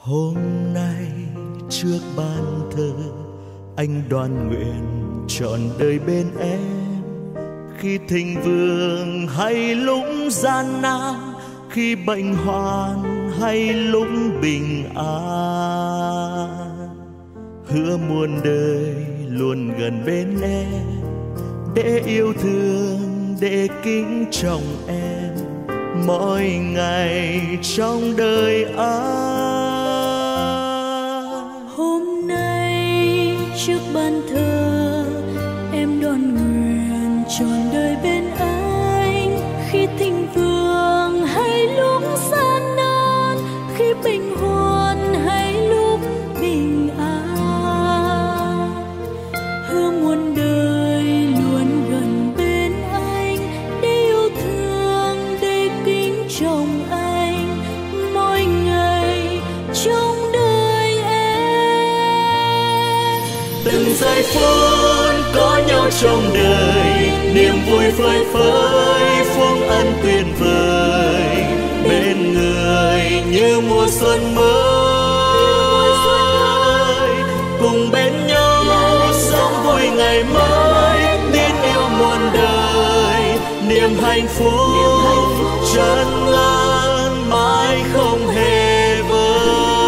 Hôm nay trước ban thờ, anh đoan nguyện trọn đời bên em. Khi thịnh vượng hay lúc gian nan, khi bệnh hoạn hay lúc bình an, hứa muôn đời luôn gần bên em, để yêu thương, để kính trọng em mỗi ngày trong đời anh. Hôm nay trước ban thờ, em đoan nguyện trọn đời bên anh. Khi thịnh vượng hay lúc gian nan, khi bình hoạn hay lúc bình an, hứa muôn đời luôn gần bên anh, để yêu thương, để kính trọng anh mỗi ngày trong đời em. Từng giây phút có nhau trong đời, niềm vui phơi phới phúc ân tuyệt vời, bên người như mùa xuân mới, cùng bên nhau sống vui ngày mới, tin yêu muôn đời, niềm hạnh phúc chân ngàn mãi không hề vơi.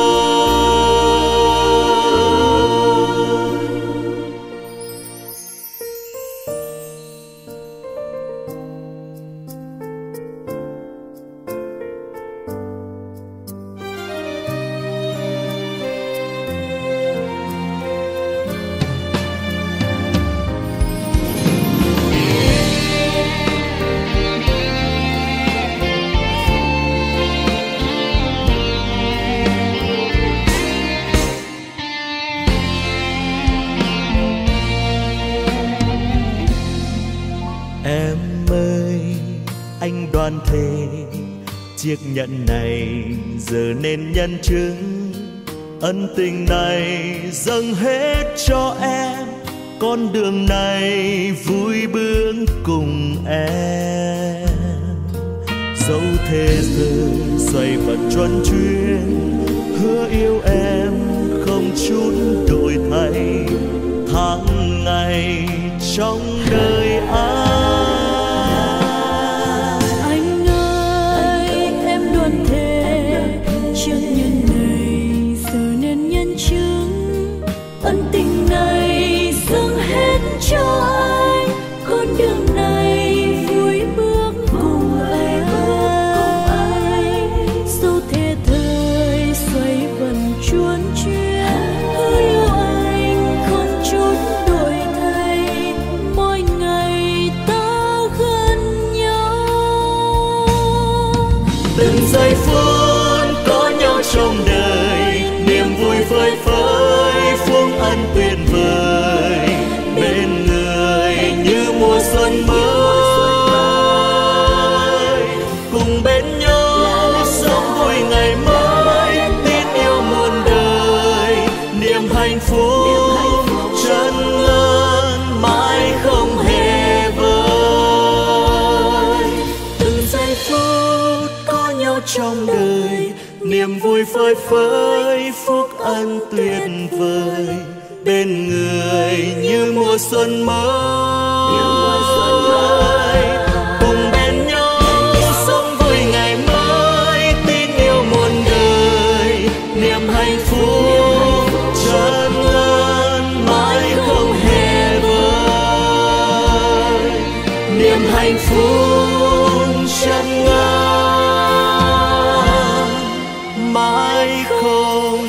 Em ơi, anh đoan thề chiếc nhẫn này giờ nên nhân chứng, ân tình này dâng hết cho em, con đường này vui bước cùng em. Dẫu thế giờ xoay vần truân chuyên, hứa yêu em không chút đổi thay, tháng ngày trong đời anh. Anh ơi, em đoan thề chiếc nhẫn này giờ nên nhân chứng, ân tình này dâng hết cho anh, con đường này vui bước cùng anh. Dẫu thế thời xoay vần chuồn chuyên, hứa yêu anh không chút đổi thay, mỗi ngày ta gần nhau. Từng giây phút có nhau trong đời, niềm vui phơi phới phúc ân tuyệt vời, bên người như mùa xuân mới, cùng bên nhau sống vui ngày mới, tin yêu muôn đời, niềm hạnh phúc chân ngân mãi không hề vơi. Từng giây phút có nhau trong đời, niềm vui phơi phới phúc ân tuyệt vời, bên người như mùa xuân mới, cùng bên nhau sống vui ngày mới, tin yêu muôn đời, niềm hạnh phúc chân ngân mãi không hề vơi, niềm hạnh phúc chân ngân mãi không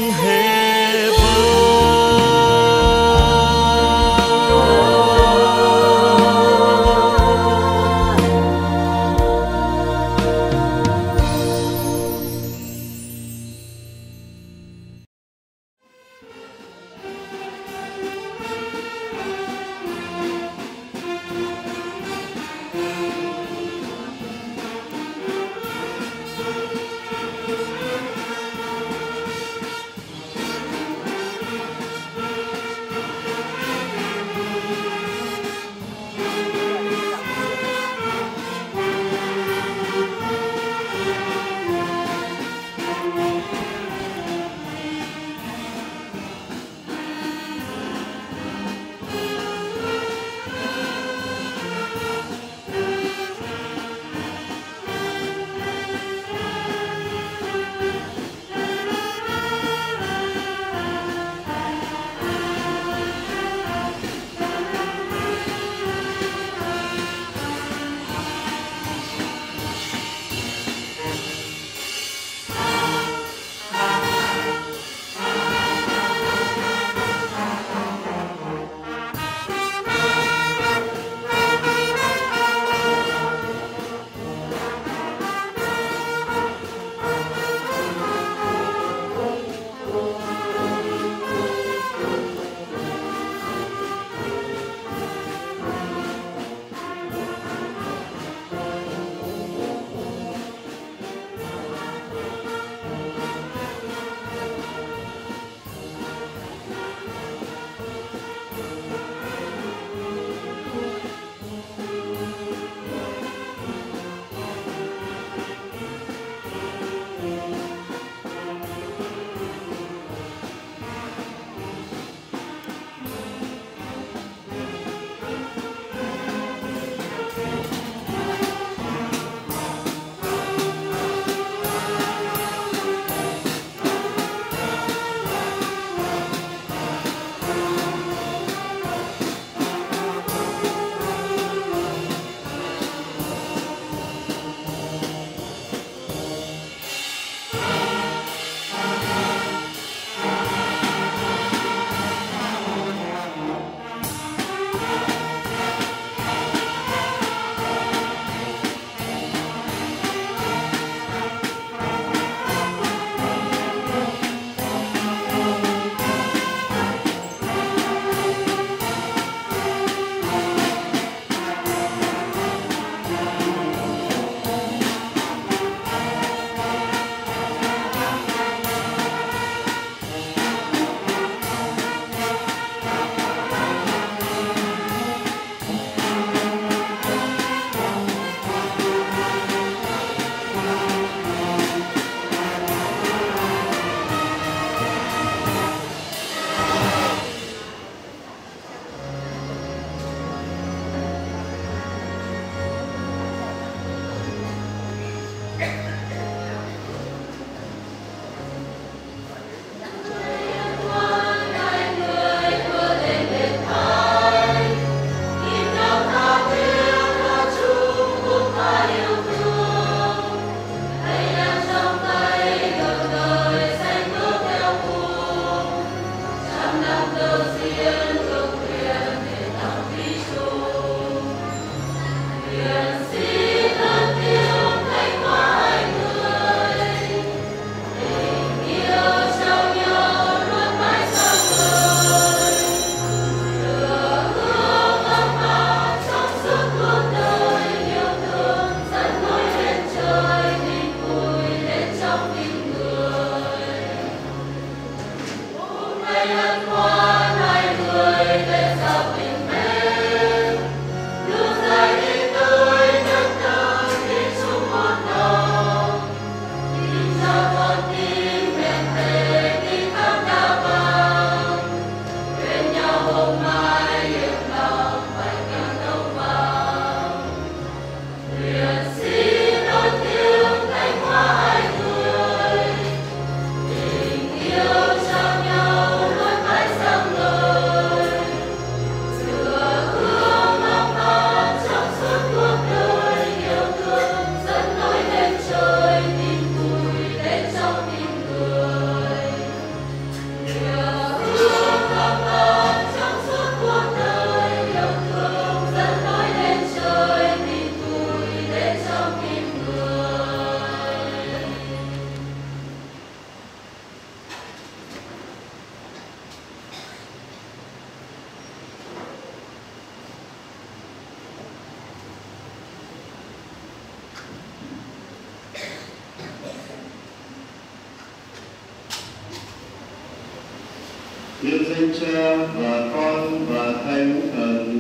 Nhân danh Cha và Con và Thánh Thần.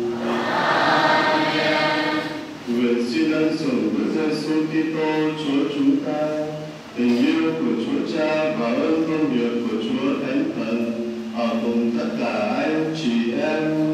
Nguyện xin ân sủng Đức Giêsu Kitô Chúa chúng ta, tình yêu của Chúa Cha và ơn công việc của Chúa Thánh Thần ở cùng tất cả anh chị em.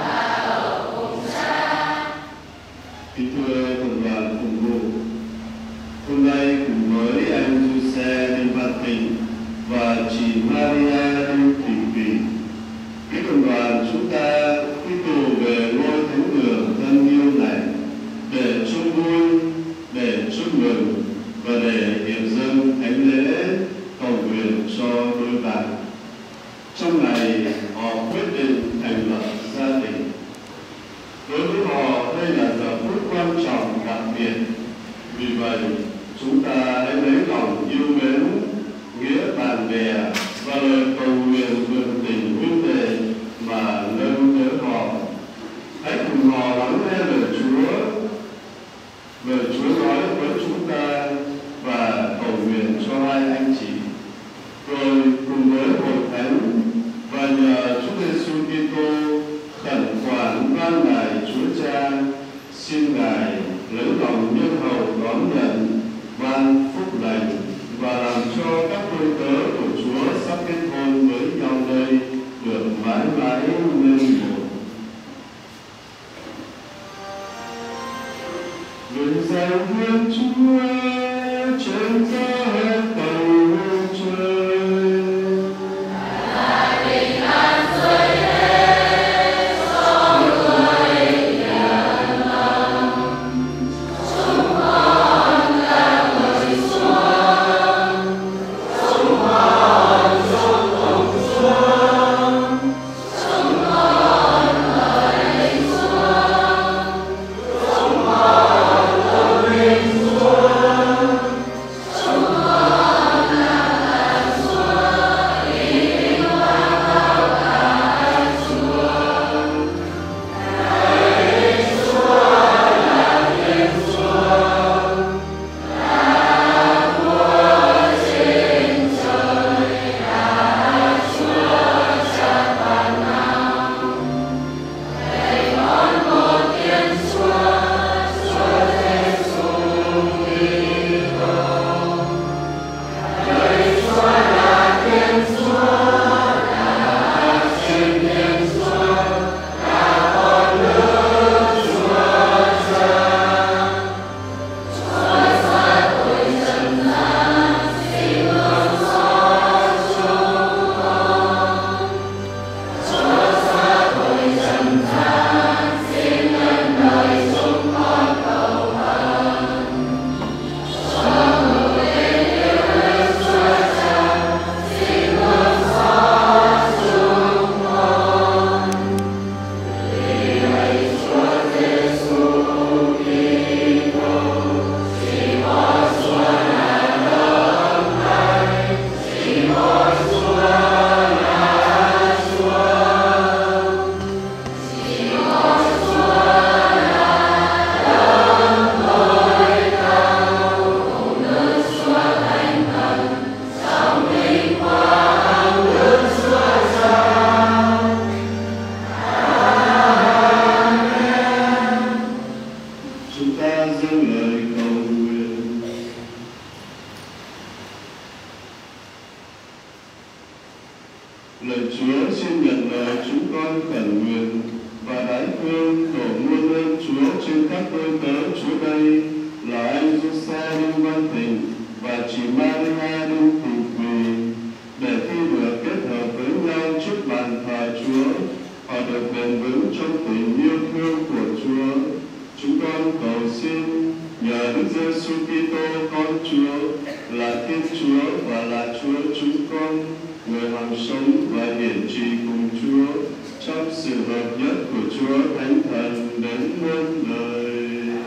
Kính thưa cộng đoàn phục vụ, hôm nay cùng với anh Giuse Đinh Văn Thịnh và chị Maria Đinh Thị Kỳ, các cộng đoàn chúng ta quy tụ về ngôi thánh đường thân yêu này để chung vui, để chúc mừng và để hiến dâng thánh lễ cầu nguyện cho đôi bạn. Trong ngày họ quyết định thành lập gia đình. Đối với họ, đây là giờ phút quan trọng đặc biệt. Vì vậy, chúng ta hãy lấy lòng yêu mến, nghĩa bạn bè và lời cầu nguyện vượt tình huynh đệ mà nâng đỡ họ. Hãy cùng họ lắng nghe lời Chúa. Lời Chúa nói với chúng ta và cầu nguyện cho hai anh chị. Rồi cùng với hội thánh và nhờ Chúa Giêsu Kitô khẩn khoản van nài Chúa Cha, xin Ngài lấy lòng nhân hậu đón nhận ban phúc lành và làm cho các đôi tớ của Chúa sắp kết hôn với nhau đây được mãi mãi nên một. Nguyện danh Thiên Chúa trên giá hết tầng trời. Lạy Chúa, xin nhận lời chúng con khẩn nguyện và đái phương đổ muôn ơn Chúa trên các tôi tớ Chúa đây là anh Giuse Đinh Văn Thịnh và chị Maria Đinh Thị Quỳ, để khi vừa kết hợp với nhau trước bàn thờ Chúa, họ được bền vững trong tình yêu thương của Chúa. Chúng con cầu xin nhờ Đức Giêsu Kitô con Chúa là Thiên Chúa và là Chúa chúng con, người hằng sống và hiển trị cùng Chúa trong sự hợp nhất của Chúa Thánh Thần đến muôn đời.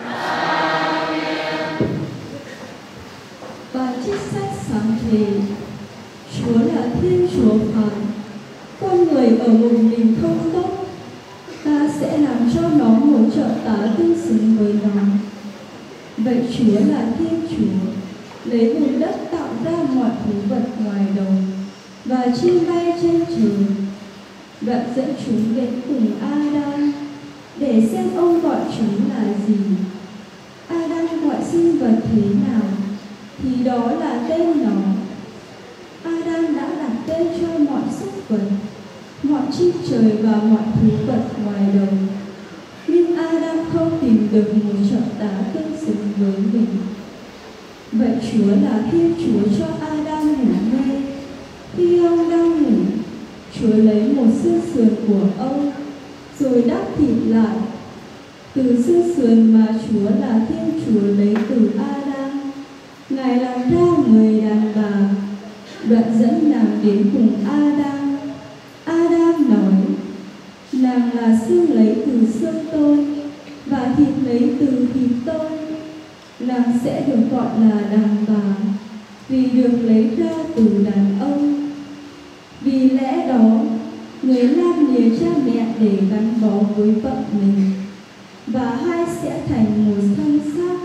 Và trích sách sáng thế: Chúa là Thiên Chúa phán, con người ở một mình không tốt, ta sẽ làm cho nó một trợ tá tương xứng với nó. Vậy Chúa là Thiên Chúa, lấy bùn đất tạo ra mọi thú vật ngoài đồng và chim bay trên trời. Đoạn dẫn chúng đến cùng Adam để xem ông gọi chúng là gì. Adam gọi sinh vật thế nào thì đó là tên nó. Adam đã đặt tên cho mọi súc vật, mọi chim trời và mọi thú vật ngoài đồng. Nhưng Adam không tìm được một trợ tá tương xứng với mình. Vậy Chúa là Thiên Chúa cho Adam ngủ mê. Khi ông đang ngủ, Chúa lấy một xương sườn của ông rồi đắp thịt lại. Từ xương sườn mà Chúa là Thiên Chúa lấy từ Adam, Ngài làm ra người đàn bà. Đoạn dẫn nàng đến cùng Adam. Adam nói: nàng là xương lấy từ xương tôi và thịt lấy từ thịt tôi. Nàng sẽ được gọi là đàn bà vì được lấy ra từ đàn ông. Vì lẽ đó, người nam lìa cha mẹ để gắn bó với vợ mình, và hai sẽ thành một thân xác.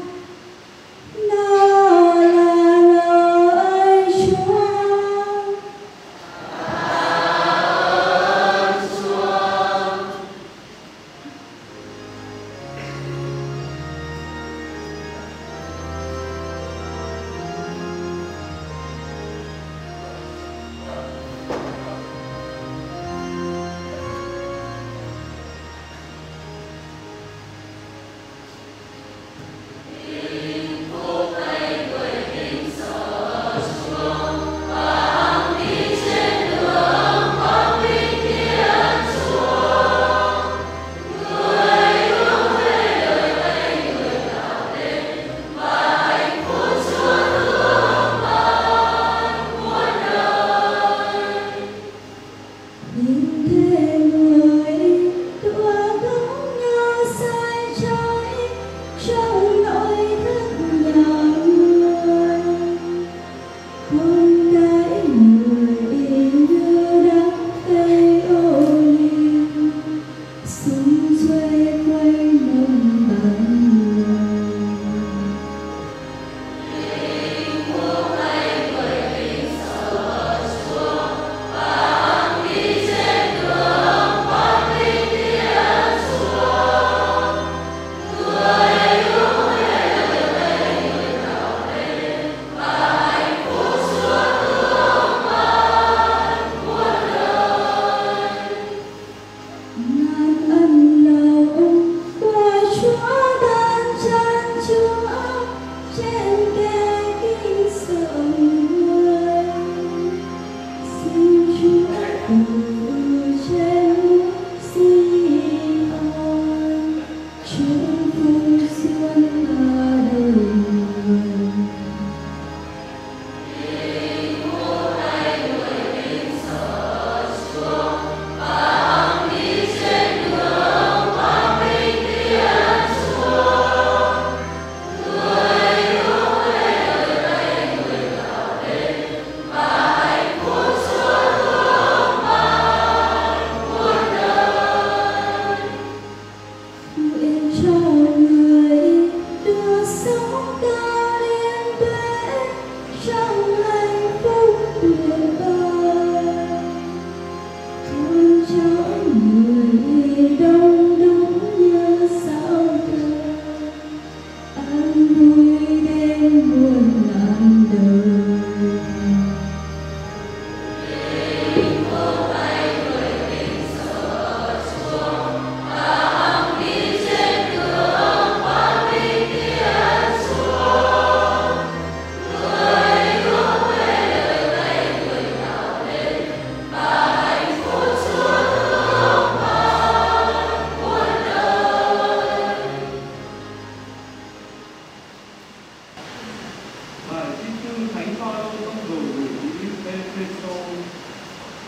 Nào là lời Chúa.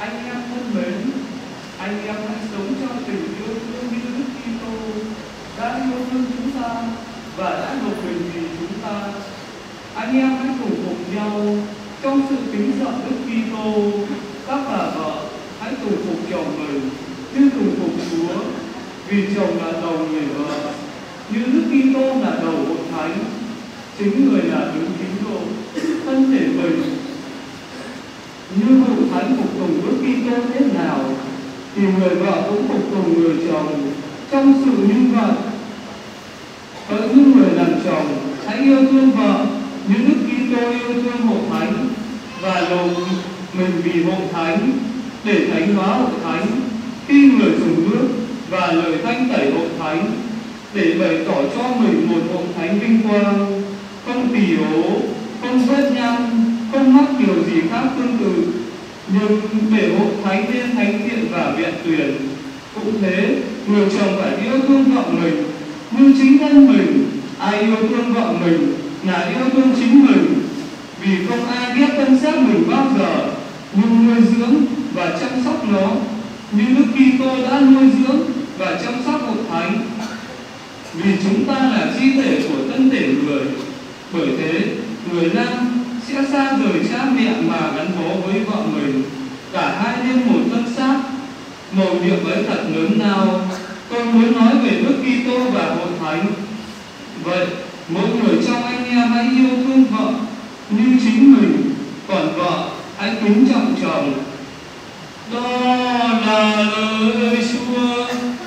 Anh em thân mến, anh em hãy sống trong tình yêu thương như Đức Kitô đã yêu thương chúng ta và đã nộp mình vì chúng ta. Anh em hãy cùng phục nhau trong sự kính sợ Đức Kitô. Các bà vợ hãy cùng phục chồng mình như cùng phục Chúa, vì chồng là đầu người vợ, như Đức Kitô là đầu hội thánh, chính người là đứng tín đồ thân thể mình. Như hội thánh phục tùng Đức Kitô thế nào, thì người vợ cũng phục tùng người chồng trong sự như vậy. Hỡi những người làm chồng, hãy yêu thương vợ như Đức Kitô yêu thương hội thánh và nộp mình vì hội thánh để thánh hóa hội thánh, khi người dùng nước và lời thanh tẩy hội thánh để bày tỏ cho mình một hội thánh vinh quang, không tỳ ố, không vết nhăn, không mắc điều gì khác tương tự, nhưng để hội thánh nên thánh thiện và vẹn tuyền. Cũng thế, người chồng phải yêu thương vợ mình như chính thân mình. Ai yêu thương vợ mình là yêu thương chính mình, vì không ai ghét thân xác mình bao giờ, nhưng nuôi dưỡng và chăm sóc nó như Đức Kitô đã nuôi dưỡng và chăm sóc hội thánh, vì chúng ta là chi thể của thân thể người. Bởi thế, người nam sẽ xa rời cha mẹ mà gắn bó với vợ mình, cả hai nên một thân xác. Mầu nhiệm ấy thật lớn nào. Tôi muốn nói về Đức Kitô và hội thánh. Vậy, mỗi người trong anh em hãy yêu thương vợ như chính mình, còn vợ hãy kính trọng chồng. Đó là lời Chúa.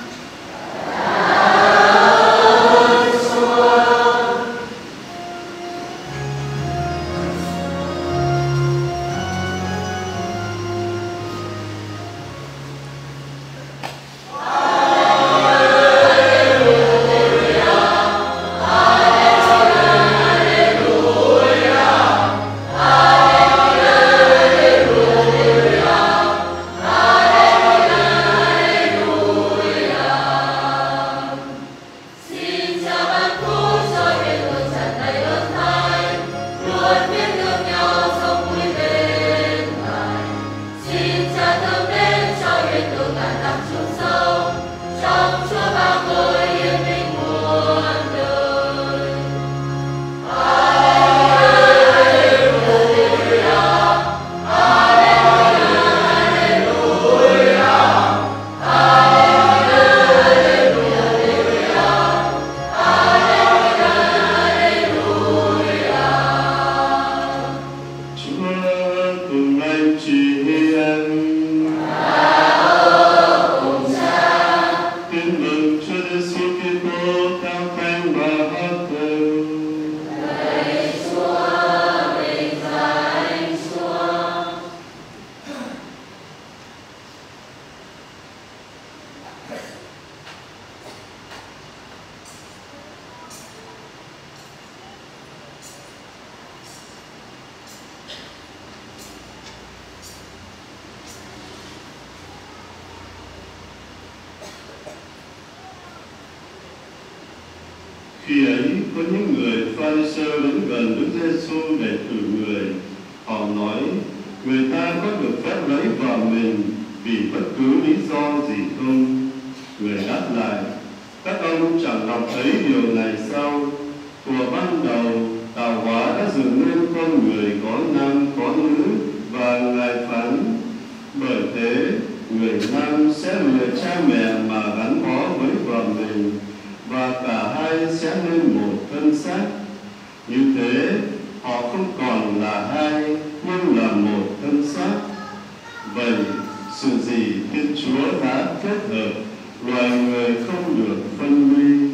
Khi ấy có những người Pha-ri-sơ đến gần Đức Giê-xu để thử người. Họ nói, người ta có được phép lấy vợ mình vì bất cứ lý do gì không? Người đáp lại, các ông chẳng đọc thấy điều này sao? Thuở ban đầu, tạo hóa đã dựng nên con người có nam có nữ và Ngài phán. Bởi thế, người nam sẽ lìa cha mẹ mà gắn bó với vợ mình, và cả hai sẽ nên một thân xác. Như thế, họ không còn là hai, nhưng là một thân xác. Vậy, sự gì Thiên Chúa đã kết hợp, loài người không được phân ly.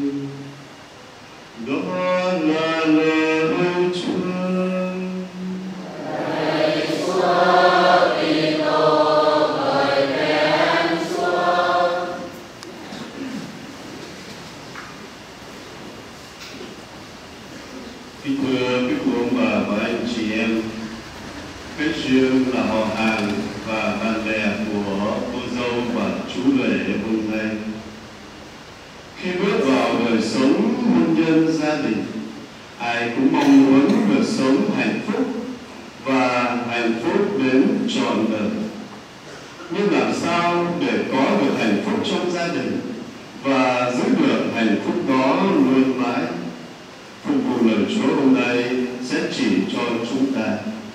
Đó là lời Chúa. Kính thưa quý cô ông bà và anh chị em, Phép riêng là họ hàng và bạn bè của cô dâu và chú rể hôm nay. Khi bước vào đời sống hôn nhân gia đình, sao để có được hạnh phúc trong gia đình và giữ được hạnh phúc đó luôn mãi. Phục vụ lời Chúa hôm nay sẽ chỉ cho chúng ta.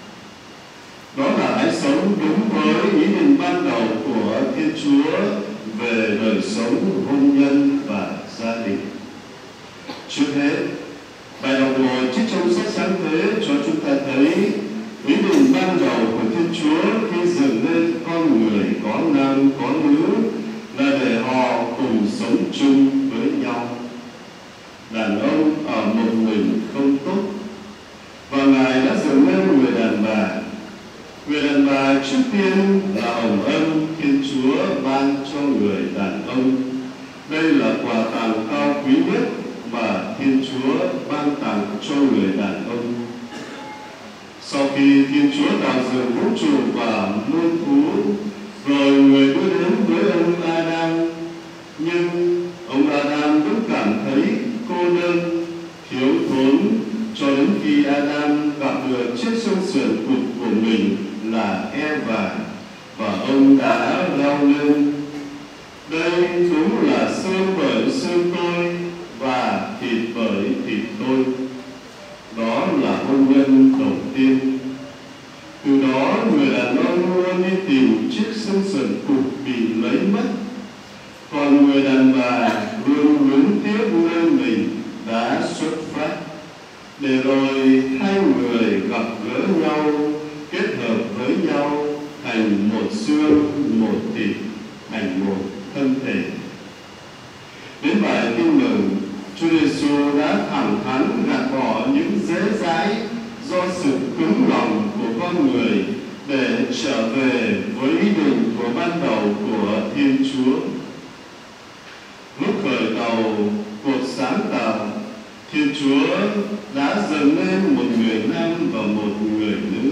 Đó là hãy sống đúng với ý định ban đầu của Thiên Chúa về đời sống hôn nhân và gia đình. Trước hết, bài đọc một trích trong sách Sáng Thế cho chúng ta thấy ý định ban đầu của Thiên Chúa khi dựng nên con người có nam có nữ là để họ cùng sống chung với nhau. Đàn ông ở một mình không tốt, và Ngài đã dựng nên người đàn bà. Người đàn bà trước tiên là hồng ân Thiên Chúa ban cho người đàn ông. Đây là quà tặng cao quý nhất mà Thiên Chúa ban tặng cho người đàn ông. Sau khi Thiên Chúa tạo dựng vũ trụ và muôn thú, rồi người đưa đến với ông Adam, nhưng ông Adam vẫn cảm thấy cô đơn, thiếu thốn, cho đến khi Adam gặp được chiếc xương sườn cụt của mình là Eva, và ông đã leo lên. Đây đúng là xương bởi xương tôi và thịt bởi thịt tôi. Đó là hôn nhân đầu tiên. Từ đó người đàn ông luôn đi tìm chiếc xương sườn cụt bị lấy mất, còn người đàn bà luôn nuối tiếc nơi mình đã xuất phát, để rồi hai người gặp gỡ nhau, kết hợp với nhau thành một xương một thịt, thành một thân thể. Đến bài Tin Mừng, Chúa Giêsu đã thẳng thắn gạt bỏ những dễ dãi do sự cứng lòng của con người để trở về với ý định của ban đầu của Thiên Chúa. Lúc khởi đầu cuộc sáng tạo, Thiên Chúa đã dựng nên một người nam và một người nữ.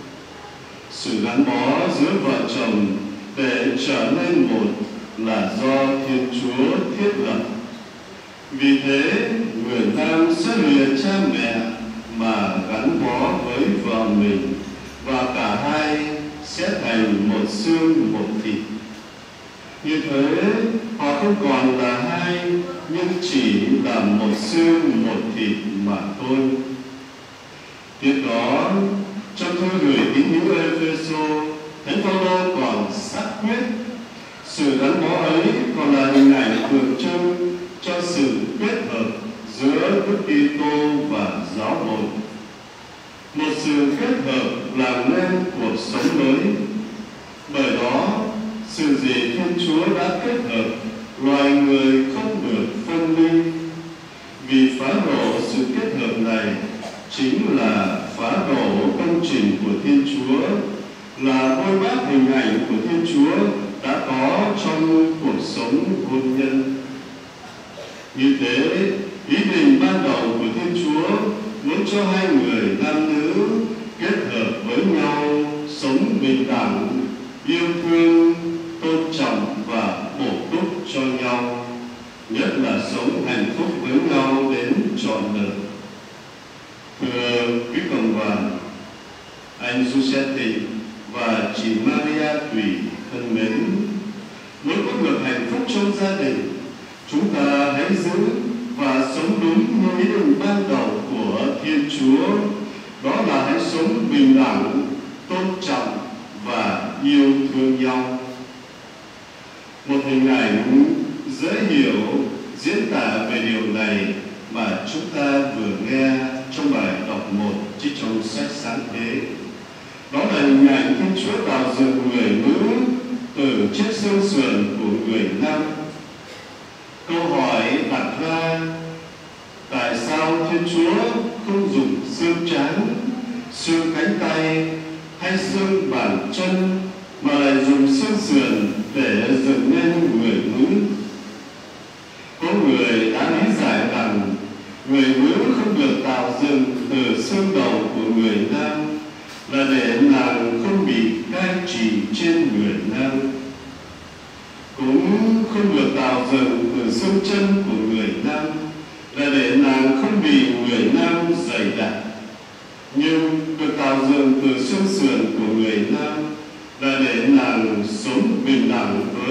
Sự gắn bó giữa vợ chồng để trở nên một là do Thiên Chúa thiết lập. Vì thế, người nam sẽ lìa cha mẹ mà gắn bó với vợ mình, và cả hai sẽ thành một xương một thịt. Như thế, họ không còn là hai, nhưng chỉ là một xương một thịt mà thôi. Tiếp đó, trong thư gửi tín hữu Ê-phê-sô, Thánh Phaolô còn xác quyết sự gắn bó ấy còn là hình ảnh tượng trưng cho sự kết hợp giữa Đức Kitô và giáo hội. Một sự kết hợp làm nên cuộc sống mới. Bởi đó, sự gì Thiên Chúa đã kết hợp, loài người không được phân ly. Vì phá đổ sự kết hợp này chính là phá đổ công trình của Thiên Chúa, là bôi bác hình ảnh của Thiên Chúa đã có trong cuộc sống hôn nhân. Như thế, ý định ban đầu của Thiên Chúa muốn cho hai người nam nữ kết hợp với nhau, sống bình đẳng, yêu thương, tôn trọng và bổ túc cho nhau, nhất là sống hạnh phúc với nhau đến trọn đời. Thưa quý cộng đoàn, anh Giuseppe và chị Maria Thủy thân mến, muốn có được hạnh phúc trong gia đình, chúng ta hãy giữ và sống đúng như ý định ban đầu của Thiên Chúa. Đó là hãy sống bình đẳng, tôn trọng và yêu thương nhau. Một hình ảnh dễ hiểu diễn tả về điều này mà chúng ta vừa nghe trong bài đọc 1 trích trong sách Sáng Thế. Đó là hình ảnh Thiên Chúa tạo dựng người nữ từ chiếc xương sườn của người nam. Câu hỏi đặt ra, tại sao Thiên Chúa không dùng xương trán, xương cánh tay hay xương bàn chân mà lại dùng xương sườn để dựng nên người nữ? Có người đã lý giải rằng người nữ không được tạo dựng từ xương đầu của người nam là để nàng không bị cai trị trên người nam, cũng không được tạo dựng từ xương chân của người nam là để nàng không bị người nam dày đặc, nhưng được tạo dựng từ xương sườn của người nam là để nàng sống bình đẳng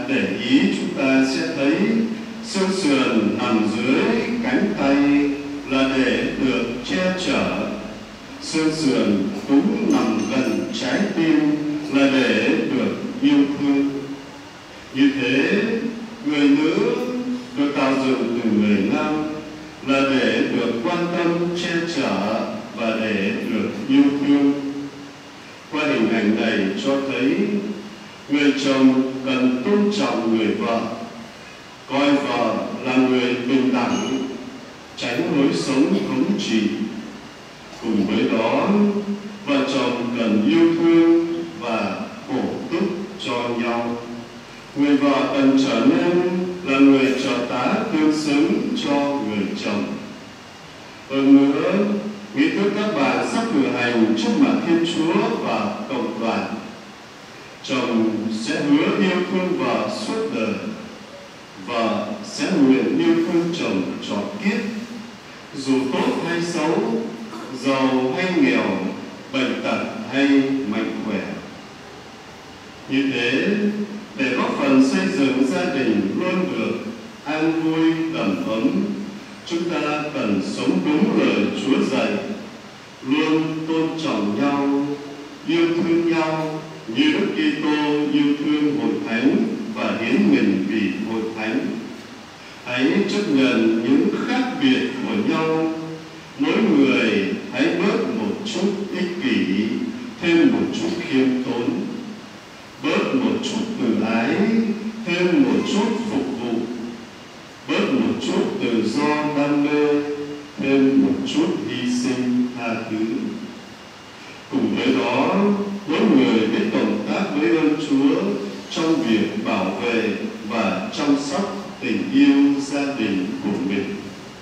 để ý chúng ta sẽ thấy xương sườn nằm dưới cánh tay là để được che chở, xương sườn cũng nằm gần trái tim là để được yêu thương. Như thế, người nữ được tạo dựng từ người nam là để được quan tâm, che chở và để được yêu thương. Qua hình ảnh này cho thấy người chồng cần tôn trọng người vợ, coi vợ là người bình đẳng, tránh lối sống thống trị. Cùng với đó, vợ chồng cần yêu thương và cổ túc cho nhau. Người vợ cần trở nên là người trợ tá tương xứng cho người chồng. Hơn nữa, nghĩ tới các bạn sắp cử hành trước mặt Thiên Chúa và cộng đoàn. Chồng sẽ hứa yêu thương vợ suốt đời, vợ sẽ nguyện yêu thương chồng trọn kiếp, dù tốt hay xấu, giàu hay nghèo, bệnh tật hay mạnh khỏe. Như thế, để góp phần xây dựng gia đình luôn được an vui đầm ấm, chúng ta cần sống đúng lời Chúa dạy, luôn tôn trọng nhau, yêu thương nhau như Đức Kitô yêu thương hội thánh và hiến mình vì hội thánh. Hãy chấp nhận những khác biệt của nhau, mỗi người hãy bớt một chút ích kỷ, thêm một chút khiêm tốn, bớt một chút từ ái, thêm một chút phục vụ, bớt một chút tự do đam mê, thêm một chút hy sinh tha thứ. Cùng với đó, mỗi người biết cộng tác với ơn Chúa trong việc bảo vệ và chăm sóc tình yêu gia đình của mình.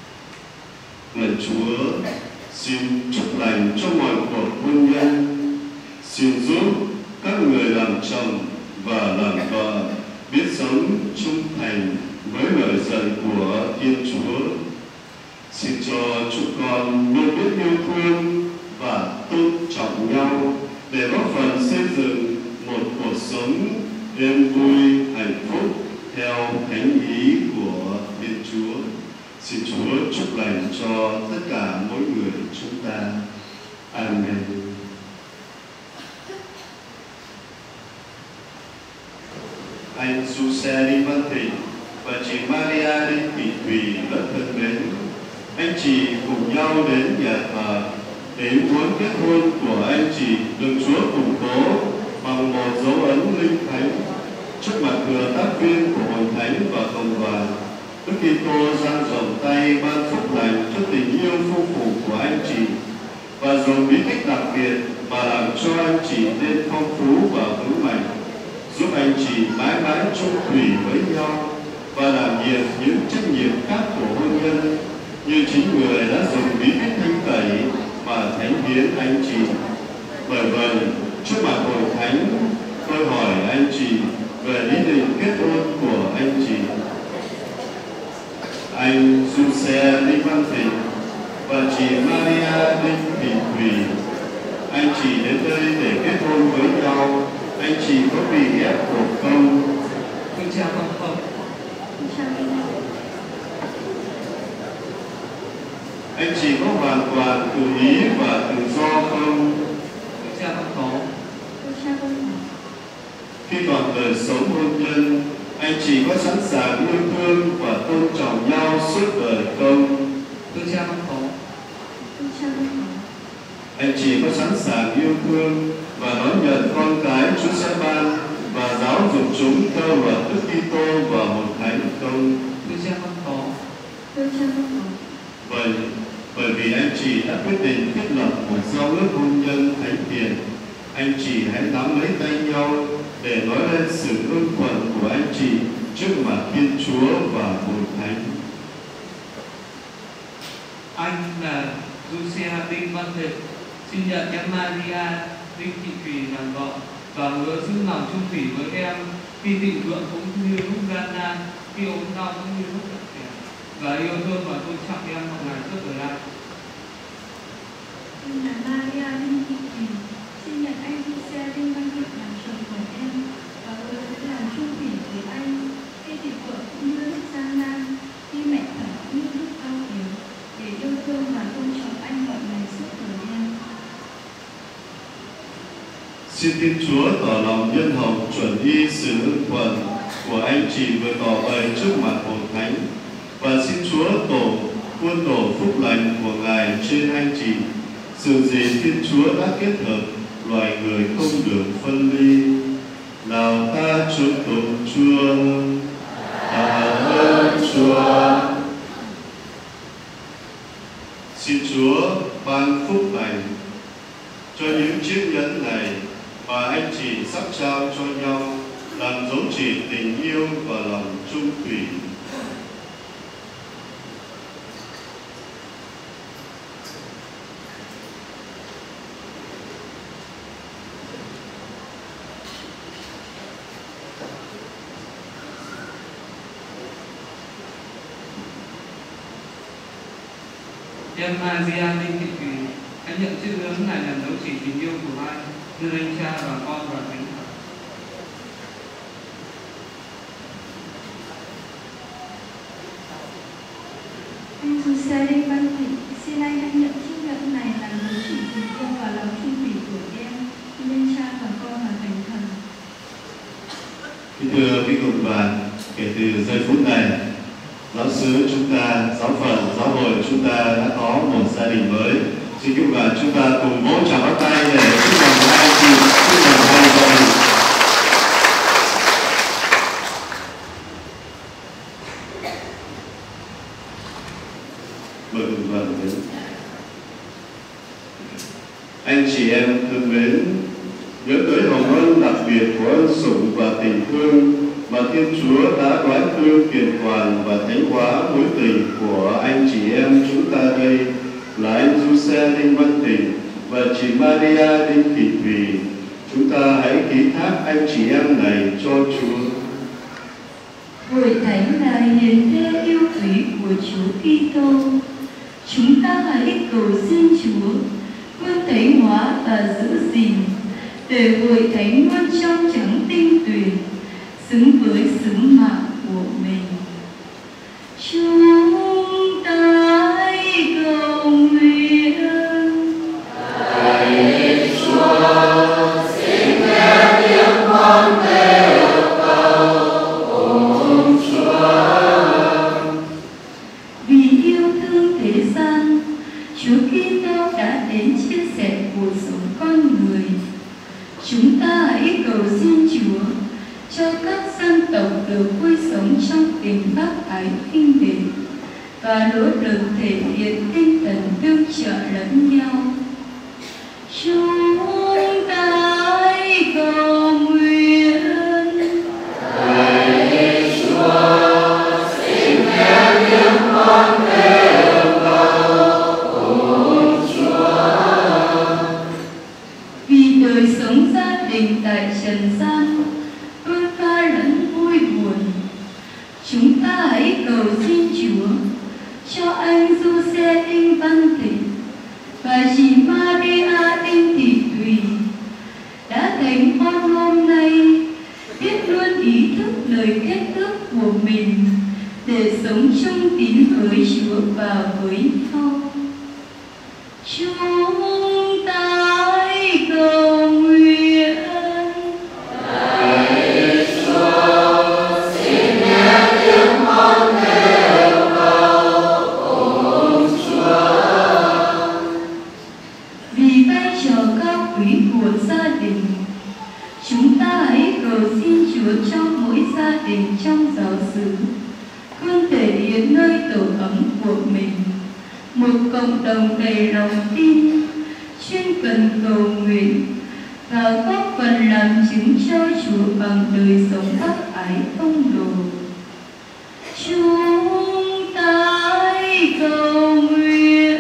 Lạy Chúa, xin chúc lành cho mọi cuộc hôn nhân, xin giúp các người làm chồng và làm vợ biết sống trung thành với lời dạy của Thiên Chúa. Xin cho chúng con luôn biết yêu thương và tôn trọng nhau để góp phần xây dựng một cuộc sống êm vui, hạnh phúc theo thánh ý của Thiên Chúa. Xin Chúa chúc lành cho tất cả mỗi người chúng ta. Amen. Anh Giuse Đinh Văn Thịnh và chị Maria Đinh Thị Thùy rất thân mến, anh chị cùng nhau đến nhà thờ để muốn kết hôn của anh chị được Chúa củng cố bằng một dấu ấn linh thánh. Trước mặt thừa tác viên của hội thánh và cộng đoàn, Đức Kitô dang rộng tay ban phúc lành cho tình yêu phu phụ của anh chị và dùng bí tích đặc biệt mà làm cho anh chị nên phong phú và vững mạnh, giúp anh chị mãi mãi chung thủy với nhau và đảm nhiệm những trách nhiệm khác của hôn nhân như chính người đã dùng bí tích thanh tẩy và thánh hiến anh chị. Bởi vậy, trước mặt hội thánh, tôi hỏi anh chị về ý định kết hôn của anh chị. Anh Giuse Đinh Văn Thịnh và chị Maria Đinh Thị Thùy, anh chị đến đây để kết hôn với nhau, anh chị có bị ép buộc không? Tôi chào không. Anh chị có hoàn toàn tự ý và tự do không? Tôi chào không. Khi còn đời sống hôn nhân, anh chị có sẵn sàng yêu thương và tôn trọng nhau suốt đời không? Tôi chào không. Anh chị có sẵn sàng yêu thương và đón nhận con cái Chúa sẽ ban và giáo dục chúng theo luật Đức Kitô và hội thánh không? Tôi chào không. Bởi vì anh chị đã quyết định thiết lập một giao ước hôn nhân thánh thiện, anh chị hãy nắm lấy tay nhau để nói lên sự ưng thuận của anh chị trước mặt Thiên Chúa và hội thánh. Anh là Giuse Đinh Văn Thịnh, xin nhận em Maria Đinh Thị Thùy làm vợ và hứa giữ lòng chung thủy với em khi thịnh vượng cũng như lúc gian nan, khi ốm đau cũng như lúc bệnh trẻ, và yêu thương và tôn trọng em mọi ngày suốt đời lại. Anh là Maria Đinh Thị Thùy, xin nhận anh Giuse Đinh Văn Thịnh làm chồng của em và hứa sẽ làm chung thủy với anh Xin Thiên Chúa tỏ lòng nhân hậu chuẩn y sự hưng thuận của anh chị vừa tỏ bày trước mặt Hội Thánh, và xin Chúa quân tổ phúc lành của Ngài trên anh chị. Sự gì Thiên Chúa đã kết hợp, loài người không được phân ly. Nào ta chúc tụng Chúa. Tạ ơn Chúa. Xin Chúa ban phúc lành cho những chiếc nhẫn này mà anh chị sắp trao cho nhau, làm dấu chỉ tình yêu và lòng trung thủy. Em Maria Đinh Thị Thùy, hãy nhận chiếc nhẫn này làm dấu chỉ tình yêu của hai, đưa anh Cha và Con và Thánh Thần. Anh Giuse Đinh Văn Thịnh, xin anh hãy nhận chiếc nhẫn này làm dấu chỉ tình yêu và lòng trung thủy của em, nhân Cha và Con và Thánh Thần. Kính thưa quý cộng đoàn, kể từ giây phút này, giáo xứ chúng ta, giáo phận, giáo hội chúng ta đã có một gia đình mới. Xin các bạn chúng ta cùng vỗ chào bắt tay để chúc mừng hai anh chị, chúc mừng hai gia đình. Mời cùng đoàn đến. Anh chị em thương mến, nhớ tới hồng ân đặc biệt của ân sủng và tình thương mà Thiên Chúa đã đoán thương kiện toàn và thánh hóa mối tình của anh chị em chúng ta đây là anh Giuse Đinh Văn Thịnh và chị Maria Đinh Thị Thùy. Chúng ta hãy ký thác anh chị em này cho Chúa. Hội Thánh là hiền thê yêu quý của Chúa Kitô. Chúng ta hãy cầu xin Chúa luôn thánh hóa và giữ gìn để Hội Thánh luôn trong trắng tinh tuyền, xứng với sứ mạng của mình. Chúng ta hãy cầu nguyện. Lạy Chúa, xin nghe tiếng con kêu cầu ôm Chúa. Vì yêu thương thế gian, Chúa Kitô đã đến chia sẻ cuộc sống con người. Chúng ta hãy cầu xin Chúa cho các dân tộc được vui sống trong tình bác ái kinh điển và nỗ lực thể hiện tinh thần tương trợ lẫn nhau. Chúng ta hãy cầu nguyện. Lạy Chúa, xin nghe tiếng con kêu cầu ôm Chúa. Vì đời sống gia đình tại trần gian đôi pha lẫn vui buồn, chúng ta hãy cầu xin Chúa cho anh Giuse Đinh Văn Thịnh và chị Maria Đinh Thị Thùy đã thành hôn hôm nay biết luôn ý thức lời kết ước của mình để sống chung tín với Chúa và với nhau. Chúng ta hãy cầu nguyện. Lạy Chúa, xin nghe tiếng con kêu cầu ôm Chúa. Vì vai trò cao quý của gia đình, chúng ta hãy cầu xin Chúa cho mỗi gia đình trong giáo xứ luôn thể hiện nơi tổ ấm của mình một cộng đồng đầy lòng tin, chuyên cần cầu nguyện và góp phần làm chứng cho Chúa bằng đời sống bác ái tông đồ. Chúng ta hãy cầu nguyện.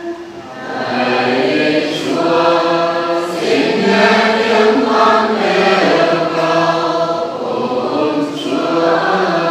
Lạy Chúa, xin nghe tiếng con kêu cầu ôm Chúa.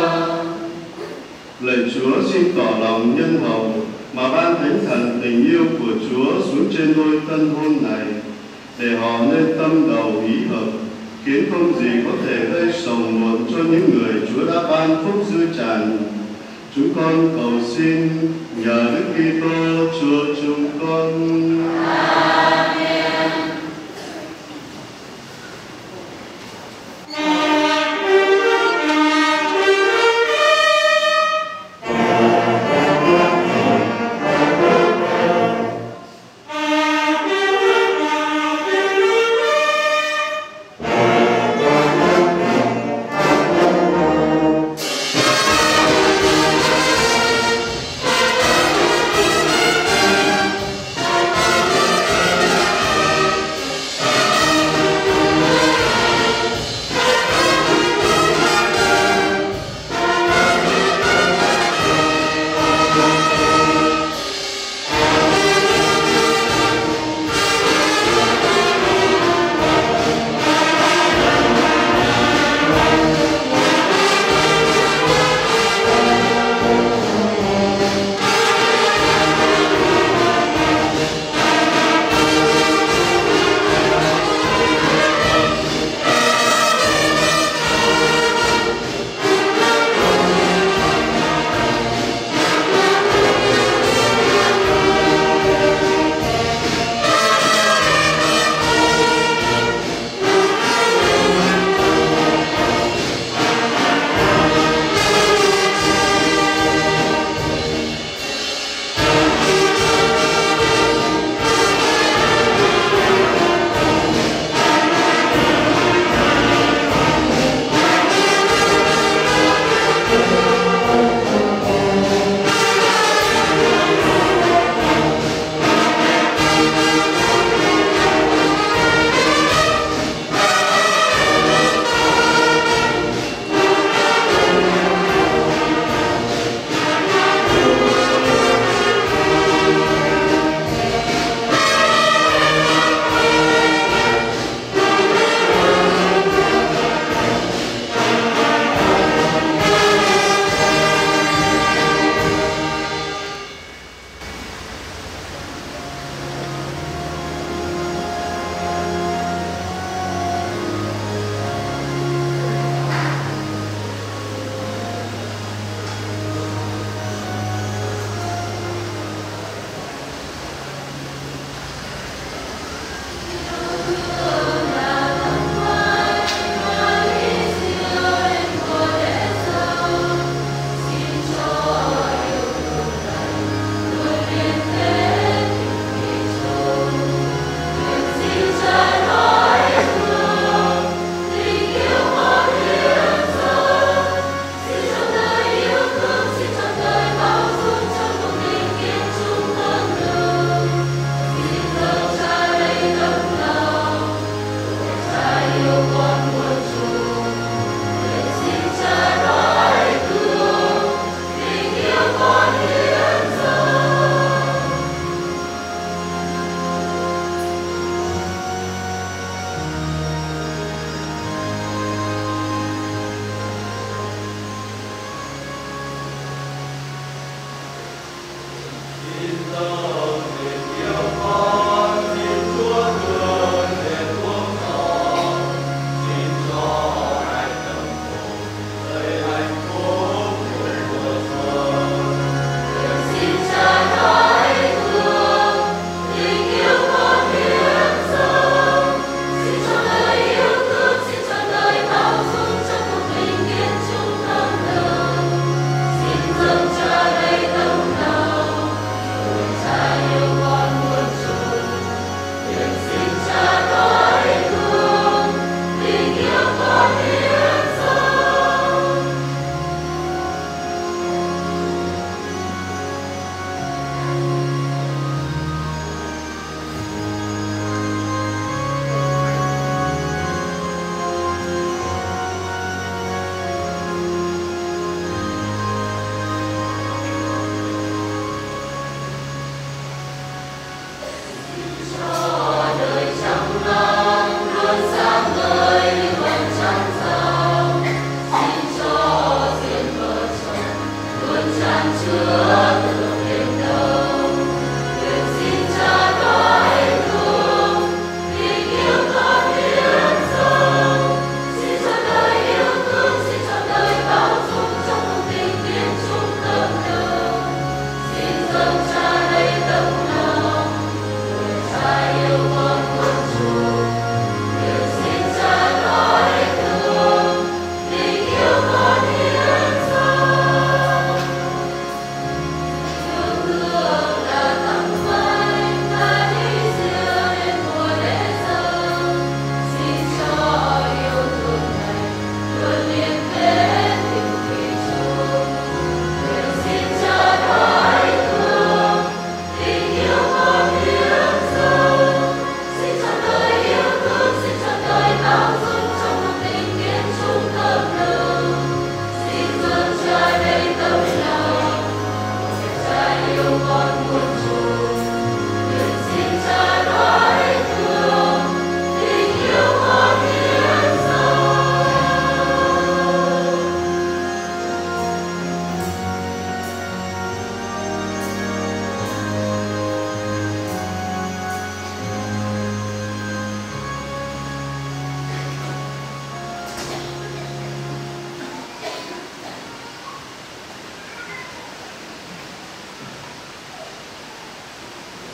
Lạy Chúa, xin tỏ lòng nhân hậu mà ban thánh thần tình yêu của Chúa xuống trên đôi tân hôn này, để họ nên tâm đầu ý hợp, khiến không gì có thể gây sầu muộn cho những người Chúa đã ban phúc dư tràn. Chúng con cầu xin nhờ Đức Kitô Chúa chúng con. Amen.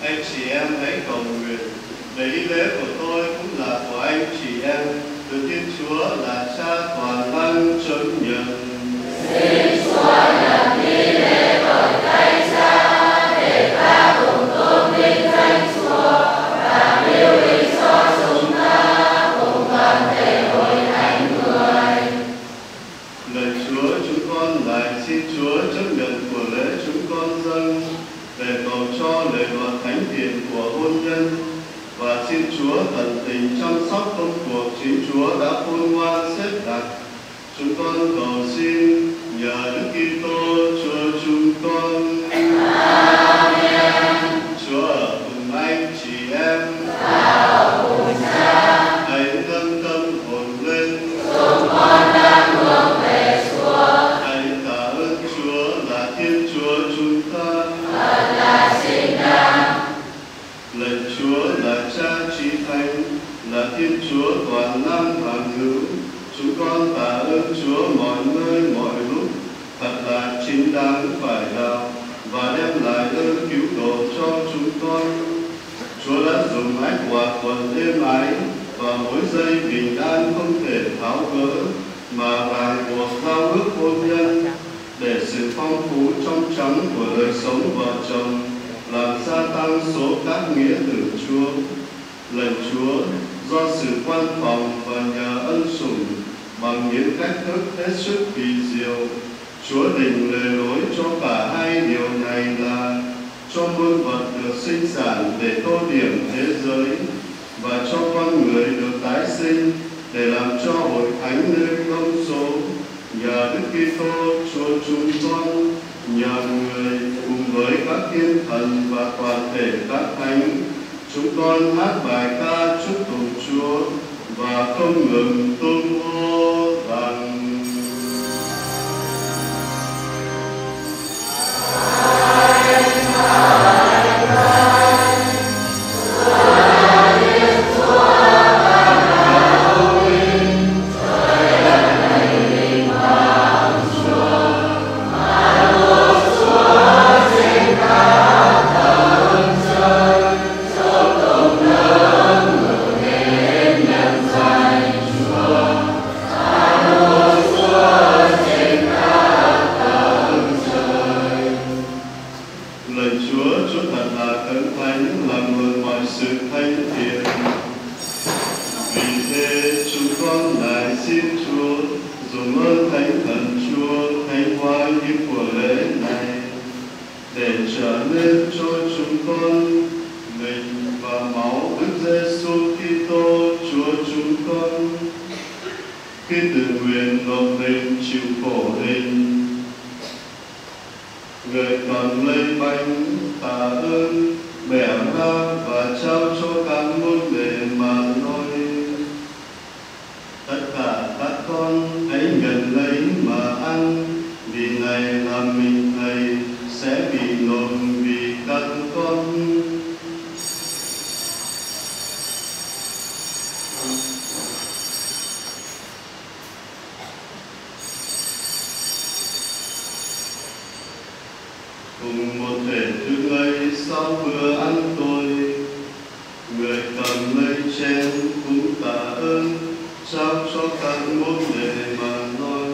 Anh chị em hãy cầu nguyện để ý lễ của tôi cũng là của anh chị em, được Thiên Chúa là Cha toàn năng chứng nhận. Xin Chúa nhận nghi lễ bởi tay Cha để ta cùng tôn vinh danh Chúa và lưu ý cho chúng ta cùng toàn thể hội thánh người. Lạy Chúa, chúng con lại xin Chúa chấp nhận của lễ chúng con dâng để cầu cho lễ luật thánh thiện của hôn nhân, và xin Chúa tận tình chăm sóc công cuộc chính Chúa đã khôn ngoan xếp đặt. Chúng con cầu xin nhờ Đức Kitô Chúa chúng con. Amen. Chúa ở cùng anh chị em và ở cùng Cha. Hãy nâng tâm hồn lên. Chúng con đang hướng về Chúa. Hãy tạ ơn Chúa là Thiên Chúa chúng ta. Thật là chính đáng. Lạy Chúa là Cha Chí Thánh, là Thiên Chúa toàn năng hoàn hữu. Chúng con tạ ơn Chúa mọi nơi mọi lúc, thật là chính đáng phải đạo và đem lại ơn cứu độ cho chúng con. Chúa đã dùng ách hòa quần êm ái và mối dây bình an không thể tháo gỡ mà ràng buộc giao ước hôn nhân, để sự phong phú trong trắng của đời sống vợ chồng làm gia tăng số các nghĩa tử Chúa. Lạy Chúa, do sự quan phòng và nhờ ân sủng bằng những cách thức hết sức kỳ diệu, Chúa định lề lối cho cả hai điều này là cho muôn vật được sinh sản để tô điểm thế giới, và cho con người được tái sinh để làm cho hội thánh nên công số. Nhờ Đức Kitô Chúa chúng con, nhờ người cùng với các thiên thần và toàn thể các thánh, chúng con hát bài ca chúc tụng Chúa và không ngừng tung hô rằng: cùng một thể thức ấy sau bữa ăn tôi, người cầm lấy chén cũng tạ ơn, trao cho các môn đệ mà nói: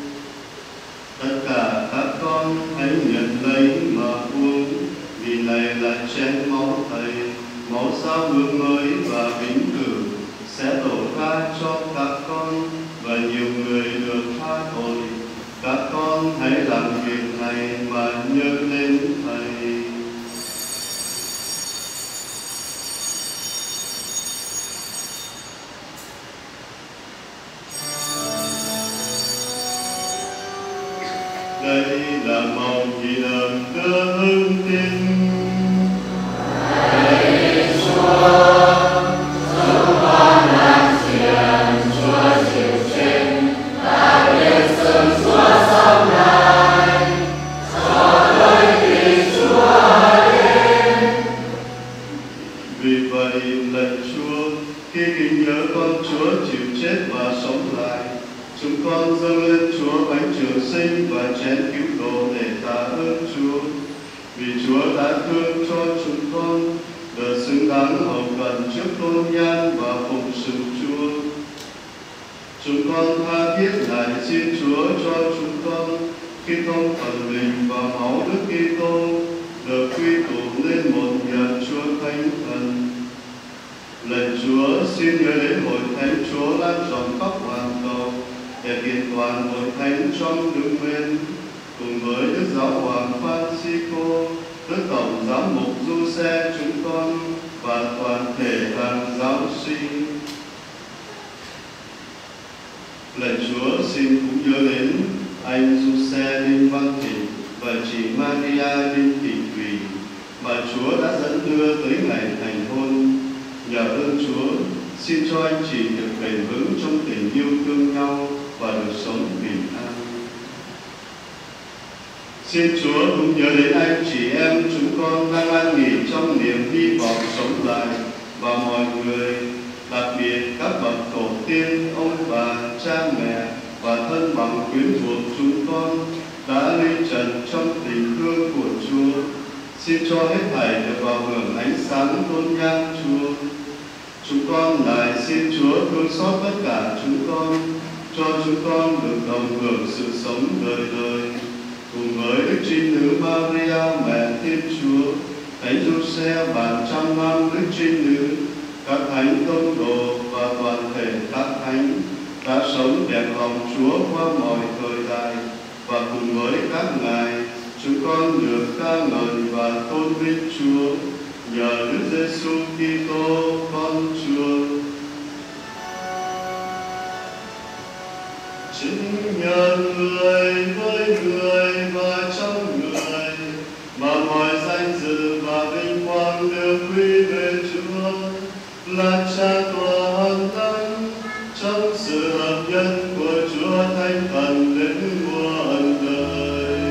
tất cả các con hãy nhận lấy mà uống, vì này là chén máu Thầy, máu giao ước mới và vĩnh cửu, sẽ đổ ra cho các con và nhiều người được tha tội. Các con hãy làm việc này mà nhớ đến Thầy. Đây là màu ghi âm đưa hương tin. Hãy Chúa, chúng con làm chuyện Chúa chịu chết và biết sớm Chúa sống lại, cho tới khi Chúa đến. Vì vậy lạy Chúa, khi kính nhớ con Chúa chịu chết và sống lại, chúng con dâng lên Chúa bánh trường sinh và chén cứu độ để tạ ơn Chúa. Vì Chúa đã thương cho chúng con được xứng đáng hầu cận trước tôn nhan và phụng sự Chúa. Chúng con tha thiết lại xin Chúa cho chúng con khi thông thần mình và máu Đức Kitô được quy tụ lên một nhà Chúa Thánh Thần. Lạy Chúa, xin nhớ đến hội thánh Chúa lan rộng khắp hoàn cầu để kiện toàn hội thánh trong Đức Nguyên, cùng với Đức Giáo hoàng Francisco, Đức Tổng Giám mục Giuse chúng con và toàn thể hàng giáo sĩ. Lạy Chúa, xin cũng nhớ đến anh Giuse Đinh Văn Thịnh và chị Maria Đinh Thị Thùy mà Chúa đã dẫn đưa tới ngày thành hôn. Nhờ ơn Chúa, xin cho anh chị được bền vững trong tình yêu thương nhau và được sống bình an. Xin Chúa cũng nhớ đến anh chị em chúng con đang an nghỉ trong niềm hy vọng sống lại, và mọi người, đặc biệt các bậc tổ tiên, ông bà, cha mẹ và thân bằng quyến thuộc chúng con đã ly trần trong tình thương của Chúa. Xin cho hết thảy được vào hưởng ánh sáng tôn nhan Chúa. Chúng con lại xin Chúa thương xót tất cả chúng con, cho chúng con được đồng hưởng sự sống đời đời, cùng với Đức Trinh Nữ Maria mẹ Thiên Chúa, Thánh Giuse bàn trăm năm Đức Trinh Nữ, các thánh tông đồ và toàn thể các thánh đã sống đẹp lòng Chúa qua mọi thời đại, và cùng với các ngài chúng con được ca ngợi và tôn vinh Chúa nhờ Đức Giêsu Kitô con Chúa. Chính nhờ người với người và trong người mà mọi danh dự và vinh quang đều quy về Chúa là Cha toàn năng, trong sự hợp nhất của Chúa Thánh Thần đến muôn đời.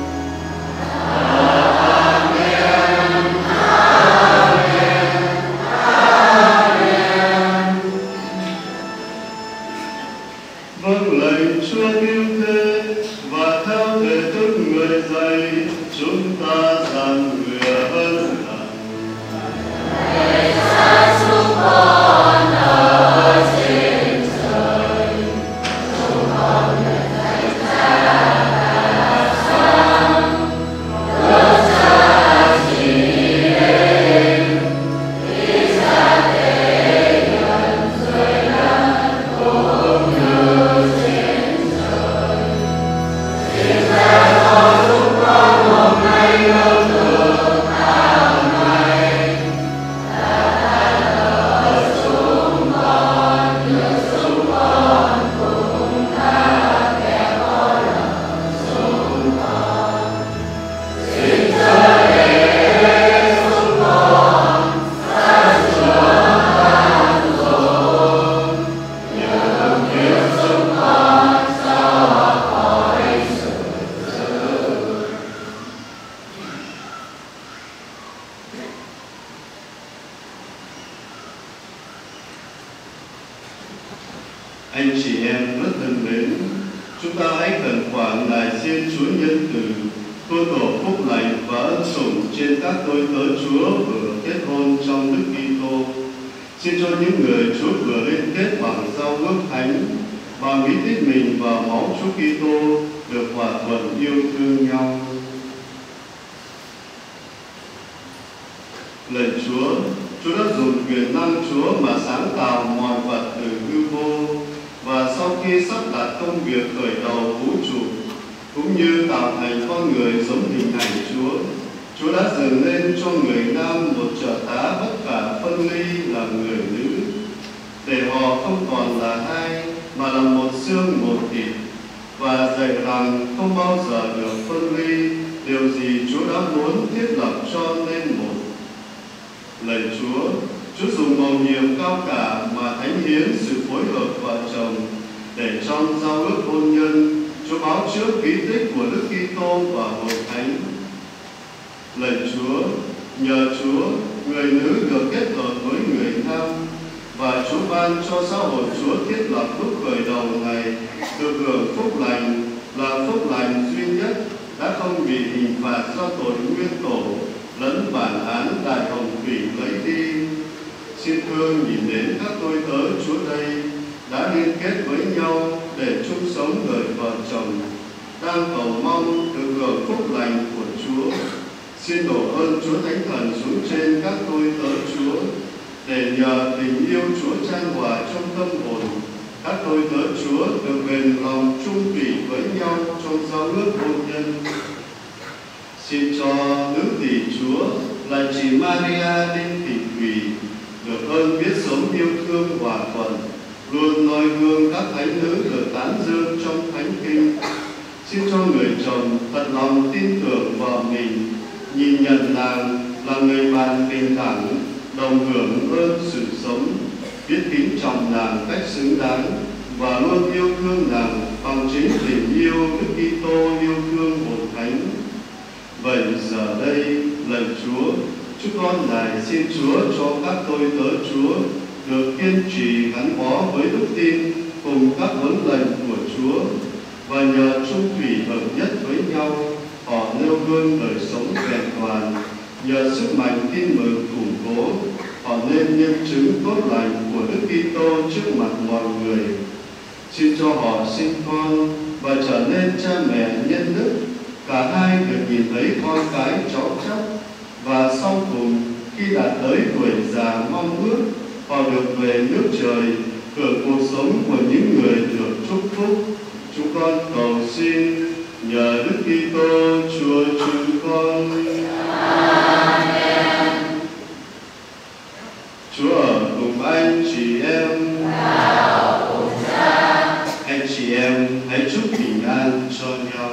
Amen. Amen. Amen. Vâng lệnh Chúa cứu thế, và theo thể thức người dạy chúng ta rằng người ơn lành. Hãy xa chúng con ở trên trời, chúng con được thánh giá và sáng, đưa ra chỉ đến, khi ra thế nhận dưới đất cũng như trên trời. Xin ra cho chúng con một ngày lương thực hàng ngày, đã tha lỡ chúng con như chúng con cũng tha kẻ có lỗi chúng con. Xin chớ để chúng con xa Chúa phản dồn, nhưng cứu chúng con ra khỏi sự dữ. Anh chị em rất thân mến, chúng ta hãy khẩn khoản lại xin Chúa nhân từ tuôn đổ phúc lành và ân sủng trên các đôi tớ Chúa vừa kết hôn trong Đức Kitô. Xin cho những người Chúa vừa liên kết bằng giao ước thánh, bằng ý tích mình vào máu Chúa Kitô được hòa thuận yêu thương nhau. Lạy Chúa, Chúa đã dùng quyền năng Chúa mà sáng tạo mọi vật từ hư vô, và sau khi sắp đặt công việc khởi đầu vũ trụ cũng như tạo thành con người giống hình ảnh Chúa, Chúa đã dựng lên cho người nam một trợ tá bất khả phân ly là người nữ, để họ không còn là hai mà là một xương một thịt, và dạy rằng không bao giờ được phân ly điều gì Chúa đã muốn thiết lập cho nên một. Lạy Chúa, Chúa dùng mầu nhiệm cao cả mà thánh hiến sự phối hợp vợ chồng, để trong giao ước hôn nhân Chúa báo trước bí tích của Đức Kitô và hội thánh. Lạy Chúa, nhờ Chúa, người nữ được kết hợp với người nam, và Chúa ban cho xã hội Chúa thiết lập lúc khởi đầu này được hưởng phúc lành là phúc lành duy nhất đã không bị hình phạt do tội nguyên tổ lẫn bản án đại hồng thủy lấy đi. Xin thương nhìn đến các tôi tớ Chúa đây đã liên kết với nhau để chung sống đời vợ chồng, đang cầu mong được hưởng phúc lành của Chúa. Xin đổ ơn Chúa Thánh Thần xuống trên các tôi tớ Chúa, để nhờ tình yêu Chúa chan hòa trong tâm hồn, các tôi tớ Chúa được bền lòng chung thủy với nhau trong giao ước hôn nhân. Xin cho nữ tỷ Chúa là chị Maria Đinh Thị Thủy được ơn biết sống yêu thương hòa thuận, luôn noi gương các thánh nữ được tán dương trong thánh kinh. Xin cho người chồng thật lòng tin tưởng vợ mình, nhìn nhận nàng là người bạn bình đẳng, đồng hưởng ơn sự sống, biết kính trọng nàng cách xứng đáng và luôn yêu thương nàng bằng chính tình yêu Đức Kitô yêu thương một thánh. Vậy giờ đây lạy Chúa, chúc con này xin Chúa cho các tôi tớ Chúa được kiên trì gắn bó với đức tin cùng các huấn lệnh của Chúa, và nhờ chung thủy hợp nhất với nhau, họ nêu gương đời sống vẹn toàn. Nhờ sức mạnh tin mừng củng cố, họ nên nhân chứng tốt lành của Đức Kitô trước mặt mọi người. Xin cho họ sinh con và trở nên cha mẹ nhân đức, cả hai được nhìn thấy con cái cháu chắc, và sau cùng khi đạt tới tuổi già mong ước, họ được về nước trời, hưởng cuộc sống của những người được chúc phúc. Chúng con cầu xin nhờ Đức Kitô Chúa chúng con. Amen. Chúa ở cùng anh chị em. Anh chị em hãy chúc bình an cho nhau.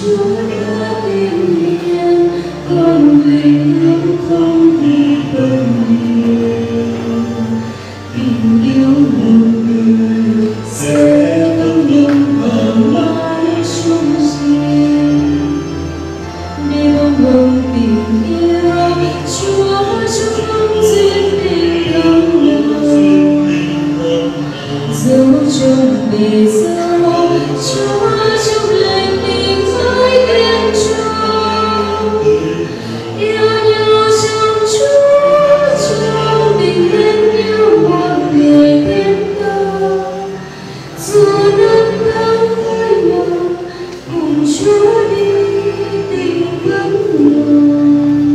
Chúa đã tìm hiền con người yêu không thể phân biệt. Tình yêu một người sẽ tâm linh và mãi chung riêng. Để bông bông tình yêu Chúa chúc phúc duyên tình thắm nồng, dấu tròn bề dâu Chúa chúc lành tình với kiên trung. Yêu nhau trong Chúa trong tình mến yêu một người biết đâu. Dù năm tháng với nhau cùng Chúa đi tình vẫn nồng.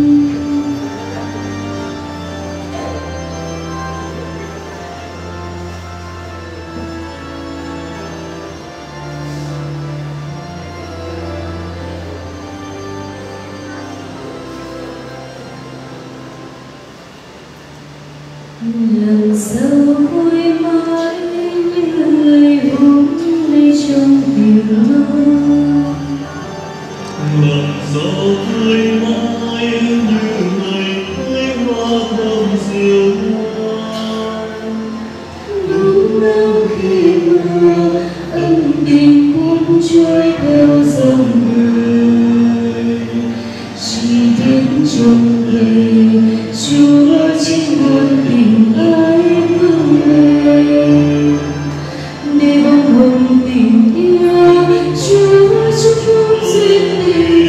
Lần sau vui mãi như người hôm nay trong tiếng mơ. Lần sau vui mãi như ngày thấy hoa thơm diệu hoa. Lúc nào khi mưa ân tình cuốn trôi theo dòng người, chỉ biết trong đời Chúa chính nguồn tình ái thương người. Để bông hồng tình yêu Chúa chúc phúc duyên tình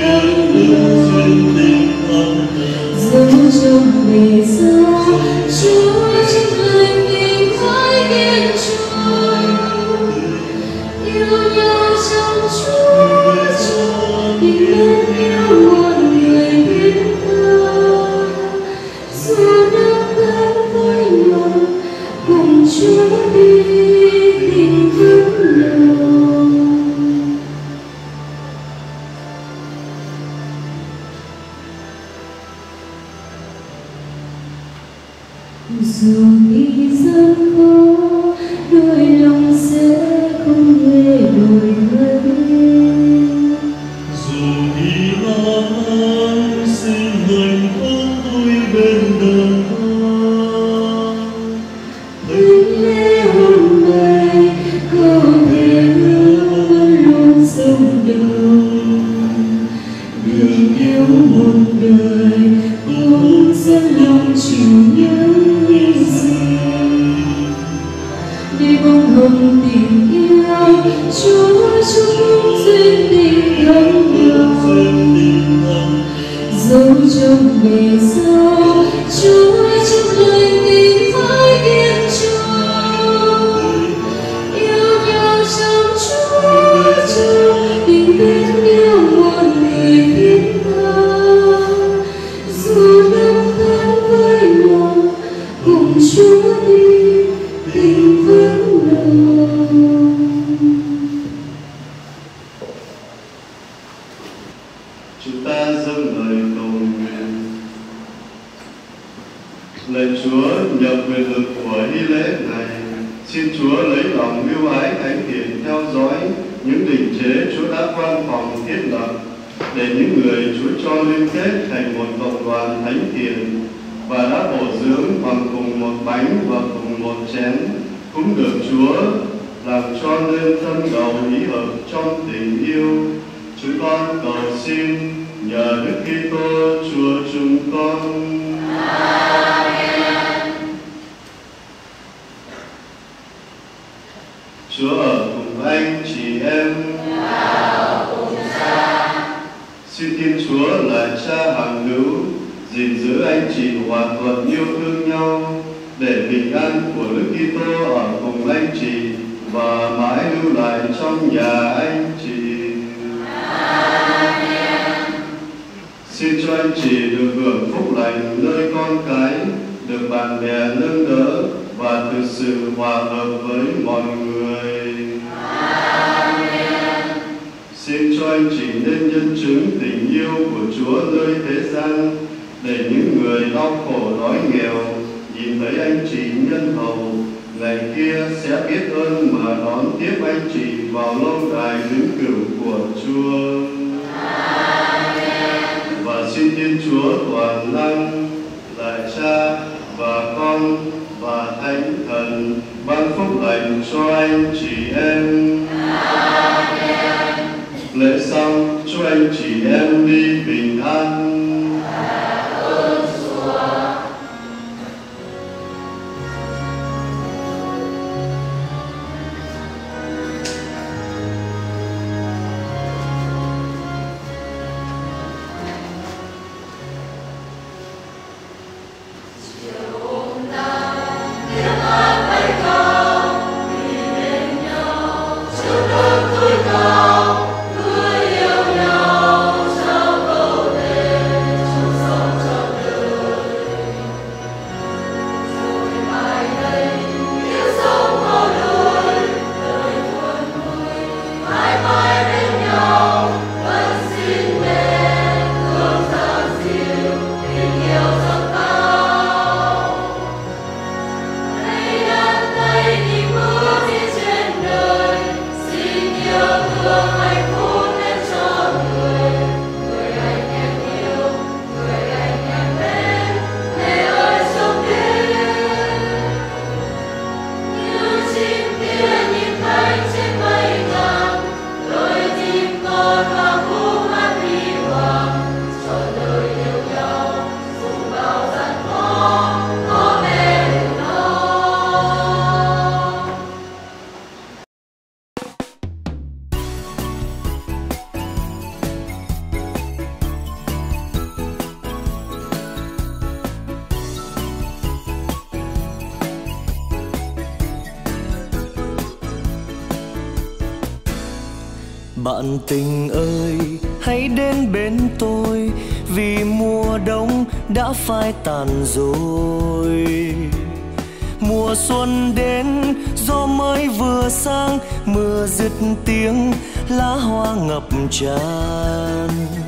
thắm nồng, dấu trong bề dâu Chúa chúc lành tình với kiên trung. Yêu nhau trong Chúa trong tình mến yêu một người biết đâu. Dù năm tháng với nhau cùng Chúa đi tình vẫn nồng. Dù đi gian khó đôi lòng sẽ không hề đổi thay. Dù đi lo lắng xin hạnh phúc vui bên đời ta. Thánh lễ hôm nay có thể hứa vẫn luôn sống đồng. Tình yêu một đời cũng dẫn lòng chịu những hy sinh. Để bông hồng tình yêu Chúa chúc phúc duyên tình thắm nồng, dấu trong bề dâu Chúa chúc lành tình với kiên trung. Yêu nhau trong Chúa trong tình mến yêu một người biết đâu. Dù năm tháng với nhau cùng Chúa đi tình vẫn nồng. Chúng ta dâng lời cầu nguyện. Lạy Chúa, nhờ quyền lực của nghi lễ này, xin Chúa lấy lòng ưu ái thánh hiền theo dõi những định chế Chúa đã quan phòng thiết lập, để những người Chúa cho liên kết thành một cộng đoàn thánh hiền và đã bổ dưỡng bằng cùng một bánh và cùng một chén, cũng được Chúa làm cho nên tâm đầu ý hợp trong tình yêu. Chúng con cầu xin nhờ Đức Kitô Chúa chúng con. Amen. Chúa ở cùng anh chị em. Xin Thiên Chúa là Cha hằng hữu gìn giữ anh chị hòa thuận yêu thương nhau, để bình an của Đức Kitô ở cùng anh chị và mãi lưu lại trong nhà anh chị. Amen. Xin cho anh chị được hưởng phúc lành nơi con cái, được bạn bè nâng đỡ và thực sự hòa hợp với mọi người. Amen. Xin cho anh chị nên nhân chứng tình yêu của Chúa nơi thế gian, để những người đau khổ đói nghèo nhìn thấy anh chị nhân hậu, ngày kia sẽ biết ơn mà đón tiếp anh chị vào lâu đài vĩnh cửu của Chúa. lễ xong chúc anh chị em đi bình an. Bạn tình ơi, hãy đến bên tôi, vì mùa đông đã phai tàn rồi. Mùa xuân đến, gió mới vừa sang, mưa dứt tiếng, lá hoa ngập tràn.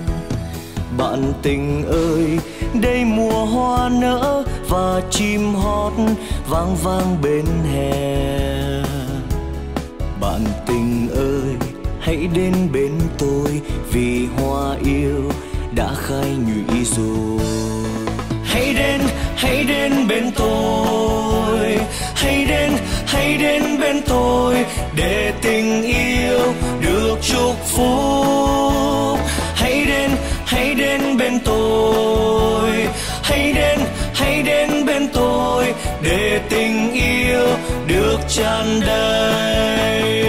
Bạn tình ơi, đây mùa hoa nở và chim hót vang vang bên hè. Bạn tình ơi, hãy đến bên tôi, vì hoa yêu đã khai nhụy rồi. Hãy đến bên tôi, hãy đến bên tôi, để tình yêu được chúc phúc. Hãy đến bên tôi, hãy đến bên tôi, để tình yêu được tràn đầy.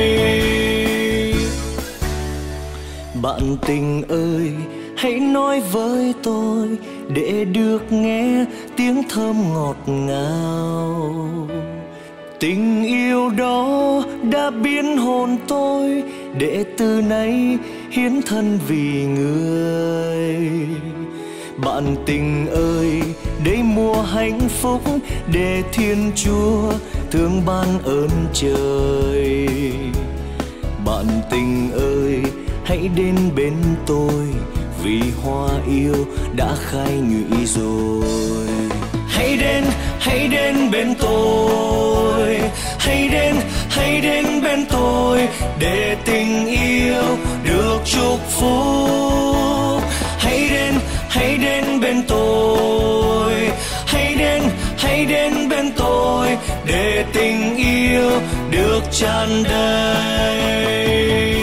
Bạn tình ơi, hãy nói với tôi, để được nghe tiếng thơm ngọt ngào. Tình yêu đó đã biến hồn tôi, để từ nay hiến thân vì người. Bạn tình ơi, đây mùa hạnh phúc, để Thiên Chúa thương ban ơn trời. Bạn tình ơi, hãy đến bên tôi, vì hoa yêu đã khai nhụy rồi. Hãy đến bên tôi, hãy đến bên tôi, để tình yêu được chúc phúc. Hãy đến bên tôi, hãy đến bên tôi, để tình yêu được tràn đầy.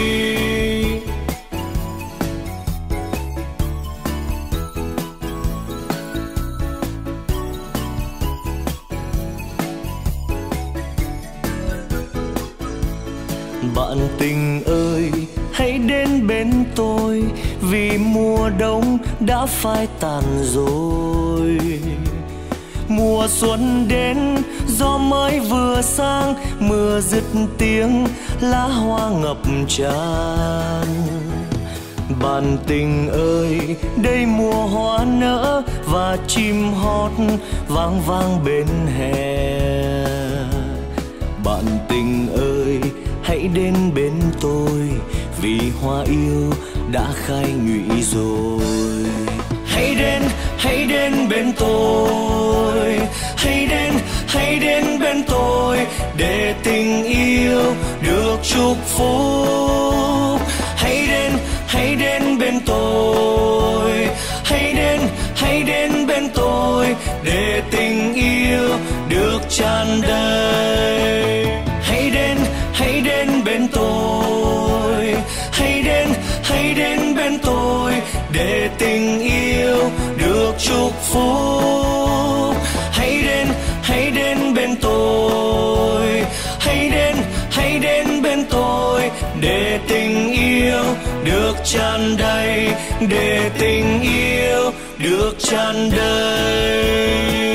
Bạn tình ơi, hãy đến bên tôi, vì mùa đông đã phai tàn rồi. Mùa xuân đến, gió mới vừa sang, mưa dứt tiếng, lá hoa ngập tràn. Bạn tình ơi, đây mùa hoa nở và chim hót vang vang bên hè. Bạn tình ơi, hãy đến bên tôi, vì hoa yêu đã khai nhụy rồi. Hãy đến bên tôi, hãy đến bên tôi, để tình yêu được chúc phúc. Hãy đến bên tôi, hãy đến bên tôi, để tình yêu được tràn đầy. Hãy đến bên tôi, hãy chúc phúc. Hãy đến bên tôi, hãy đến bên tôi, để tình yêu được tràn đầy, để tình yêu được tràn đầy.